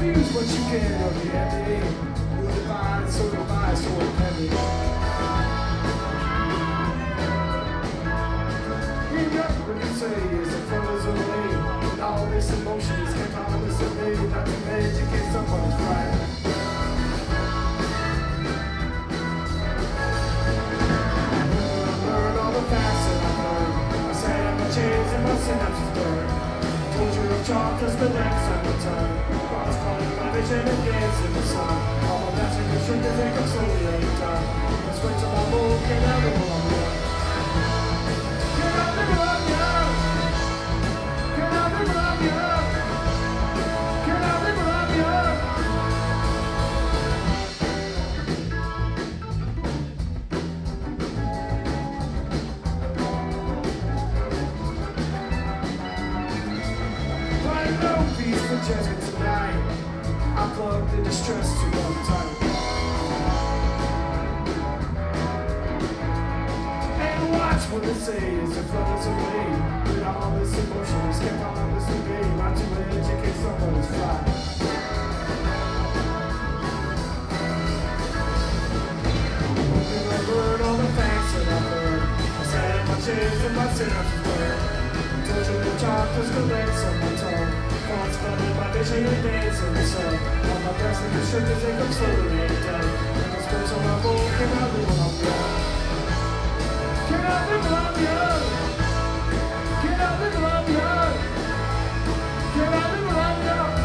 Confused, but you can't help the ending. You're divine, so divine, so independent. You got what you say is a flowers away. And all this emotion is kept on this away. Not to educate someone's right. Learn all the facts that I learned. I sat my chains and my synapses burned. Told you of chocolates, the legs on the tongue. Cross calling my vision and dance in the sun. All my blessings and shrink as they come slowly every time. Let's wait till my boat can have the one on one. Can I live up, yeah? Can I live up, yeah? Can I live up, yeah? Judgment tonight. I plugged the distress to one time. And watch what it says. It flows away. With all this emotion, it's kept on this debate. Not to educate someone's fly. Hoping I learn all the facts that I've heard. I sat in my chains and my synapses blurred. Told you the chocolates, the legs on my tongue. Thoughts flooded my vision and dance in the sun. All my best in the shirt as they come slowly and done. And the sports on my boat, can I live when I'm young? Can I live when I'm young? Can I live when I'm young? Can I live when I'm young?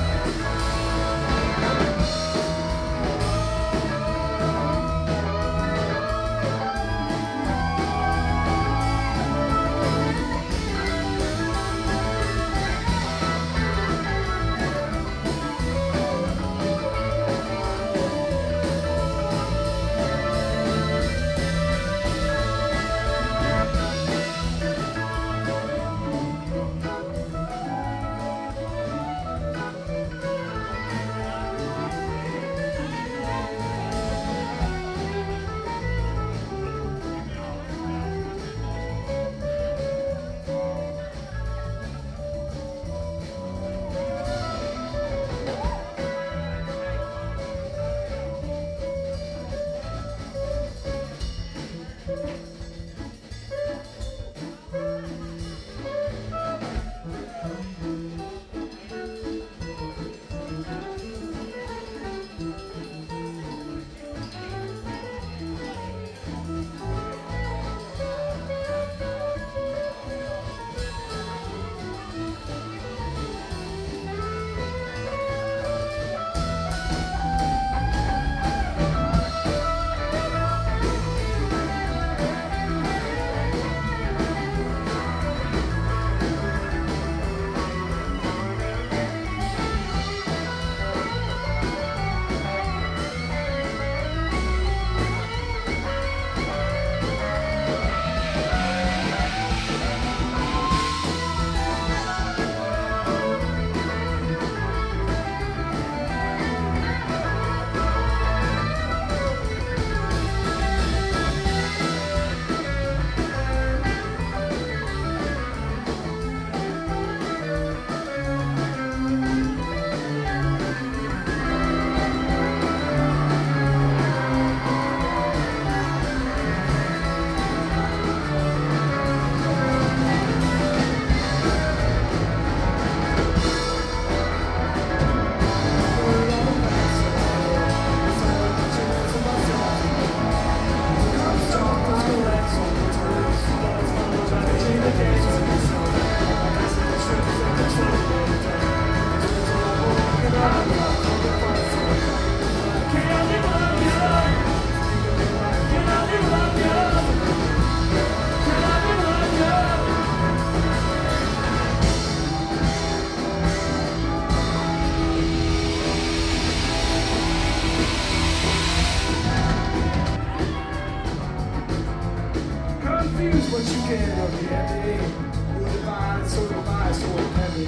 Confused, but you can't help the ending. You're divine, so independent.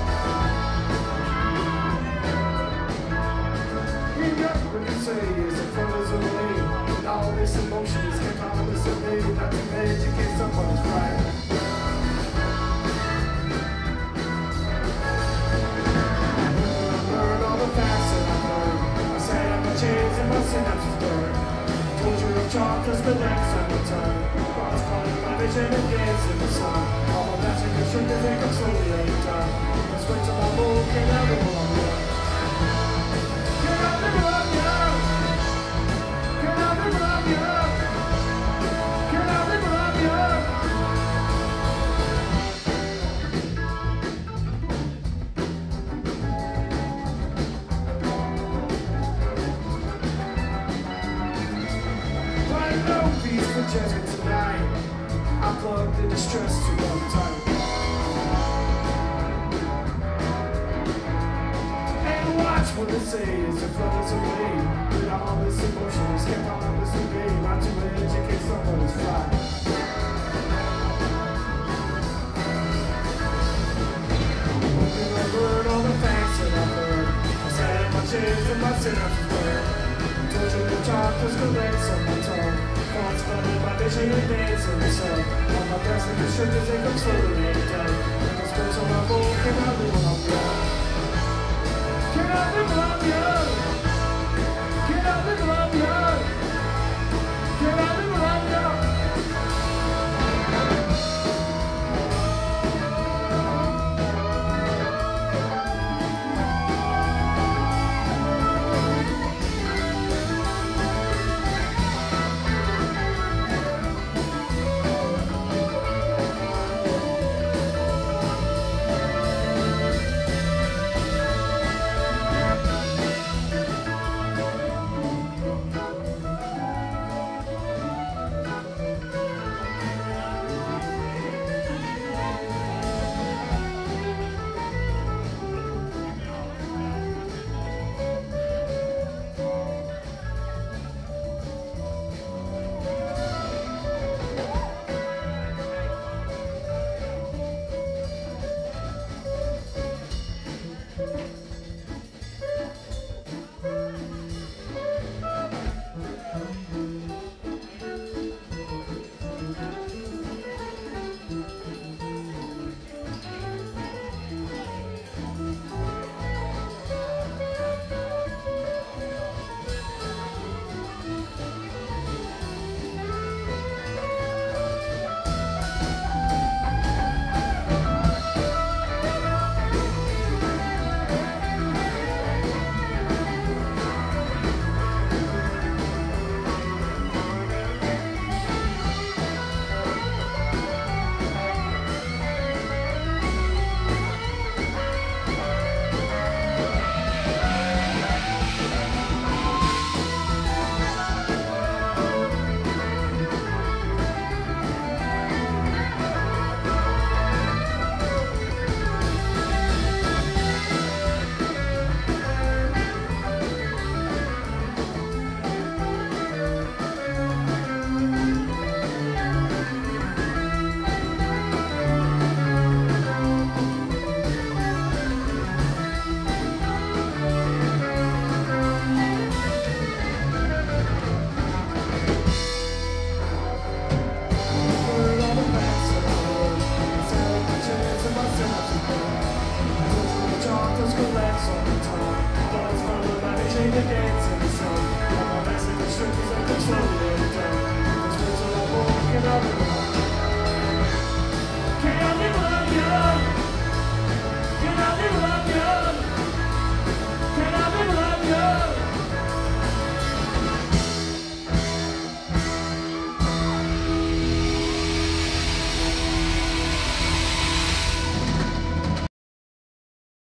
You got what you say is a flowers away. And all this emotion is kept on this away. Not to educate someone's right. Learn all the facts days in the sun. All my best and good sugar, think I'm slowly laying down. Let's wait till my boat can have it all on. Can I live up, yeah? Can I live up, yeah? Can I live up, yeah? No peace for judgment tonight. I plug the distress to one time. And watch what they say as the flood is away. With all this emotion, escape all of this debate. Not to educate someone's fly. Looking over all the facts that I've heard. I sat my chains and my synapses blurred. Torture the chakras collapse on my tongue. Thoughts flooded by vision and dancing the sun. On my breast like a shirt as they come slowly and down. In the space on my boat, can I live on you? Can I live on you?